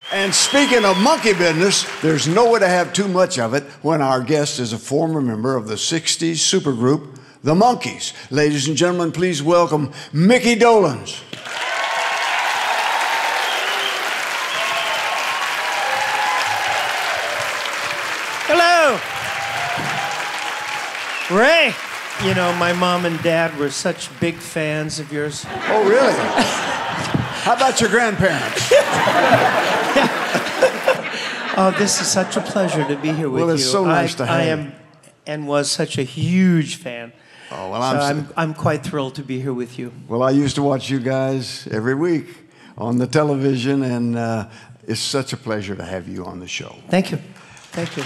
And speaking of monkey business, there's no way to have too much of it when our guest is a former member of the 60s supergroup, the Monkees. Ladies and gentlemen, please welcome Micky Dolenz. Hello. Ray, you know, my mom and dad were such big fans of yours. Oh, really? How about your grandparents? Oh, this is such a pleasure to be here with you. Well, it's so nice to have you. I am and was such a huge fan. Oh, well, I'm quite thrilled to be here with you. Well, I used to watch you guys every week on the television, and it's such a pleasure to have you on the show. Thank you. Thank you.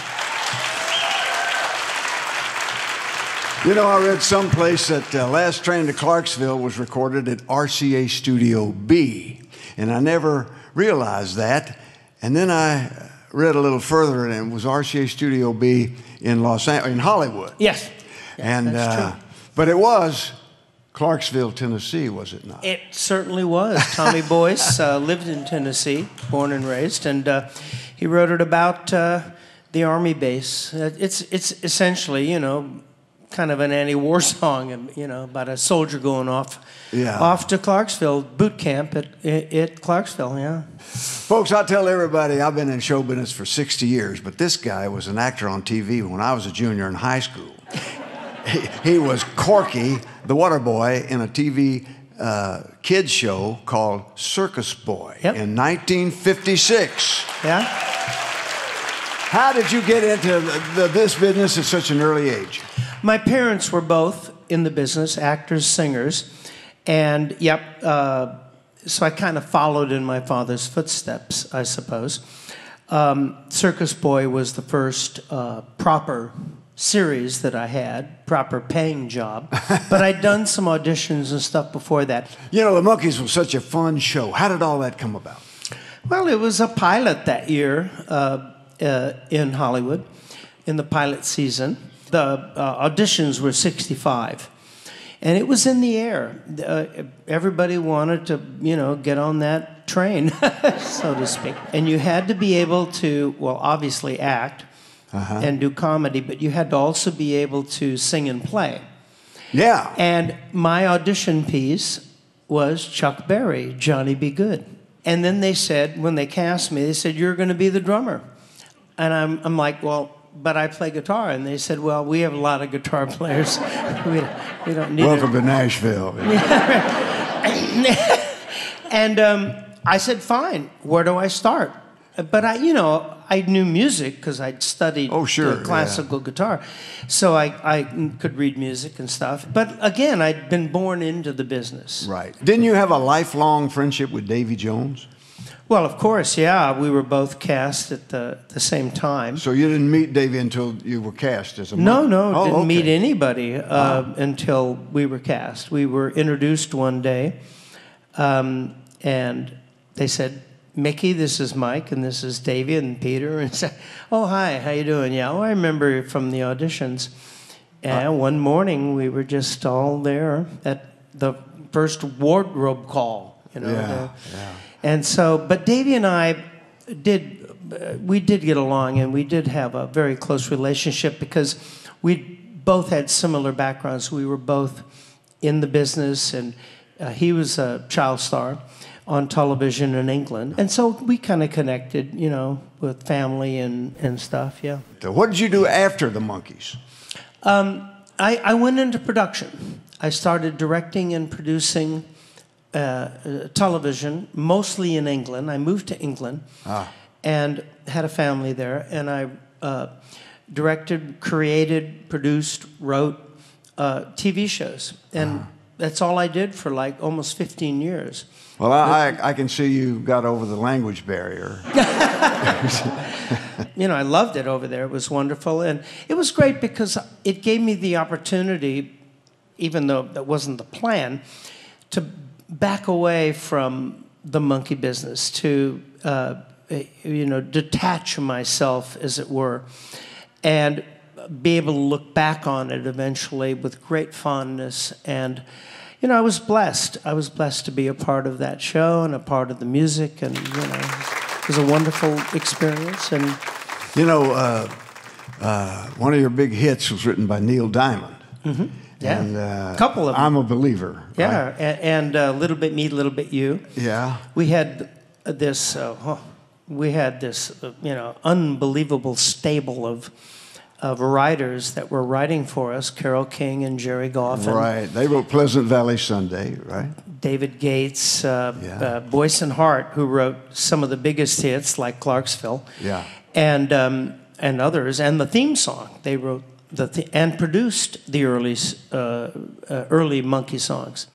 You know, I read someplace that Last Train to Clarksville was recorded at RCA Studio B, and I never realized that. And then I read a little further, and it was RCA Studio B in Hollywood. Yes. And that's true. But it was Clarksville, Tennessee, was it not? It certainly was. Tommy Boyce lived in Tennessee, born and raised, and he wrote it about the Army base. It's essentially, you know, kind of an anti-war song, you know, about a soldier going off to Clarksville, boot camp at Clarksville, yeah. Folks, I tell everybody I've been in show business for 60 years, but this guy was an actor on TV when I was a junior in high school. He was Corky, the water boy, in a TV kids show called Circus Boy in 1956. Yeah? How did you get into this business at such an early age? My parents were both in the business, actors, singers, and so I kind of followed in my father's footsteps, I suppose. Circus Boy was the first proper series that I had, proper paying job, but I'd done some auditions and stuff before that. You know, the Monkees was such a fun show. How did all that come about? Well, it was a pilot that year in Hollywood, in the pilot season. The auditions were 65, and it was in the air. Everybody wanted to, you know, get on that train, so to speak. And you had to be able to, well, obviously act and do comedy, but you had to also be able to sing and play. Yeah. And my audition piece was Chuck Berry, Johnny Be Good. And then they said, when they cast me, they said, "You're going to be the drummer." And I'm like, well, but I play guitar. And they said, well, we have a lot of guitar players. we don't need Welcome to Nashville. And I said, fine, where do I start? But I knew music because I'd studied classical guitar. So I could read music and stuff. But again, I'd been born into the business. Right. Didn't you have a lifelong friendship with Davy Jones? Well, of course, yeah. We were both cast at the same time. So you didn't meet Davy until you were cast as a No, didn't meet anybody until we were cast. We were introduced one day, and they said, "Micky, this is Mike, and this is Davy and Peter." And said, "Oh, hi, how you doing?" "Yeah, I remember from the auditions." And one morning, we were just all there at the first wardrobe call, you know. Yeah. And so, but Davy and I we did get along, and we did have a very close relationship because we both had similar backgrounds. We were both in the business, and he was a child star on television in England. And so we kind of connected, you know, with family and stuff, yeah. So what did you do after the Monkees? I went into production. I started directing and producing television, mostly in England. I moved to England and had a family there. And I directed, created, produced, wrote TV shows. And that's all I did for like almost 15 years. Well, I can see you got over the language barrier. You know, I loved it over there. It was wonderful. And it was great because it gave me the opportunity, even though that wasn't the plan, to back away from the monkey business, to, you know, detach myself, as it were, and be able to look back on it eventually with great fondness. And, you know, I was blessed. I was blessed to be a part of that show and a part of the music, and, you know, was a wonderful experience. And you know, one of your big hits was written by Neil Diamond. Mm-hmm. Yeah, and a couple of them. I'm a Believer. Yeah, right? and a little bit me, a little bit you. Yeah. We had this. Unbelievable stable of writers that were writing for us. Carole King and Jerry Goff. Right. They wrote Pleasant Valley Sunday, right? David Gates, Boyce and Hart, who wrote some of the biggest hits like Clarksville. Yeah. And others, and the theme song. They wrote and produced the early Monkee songs.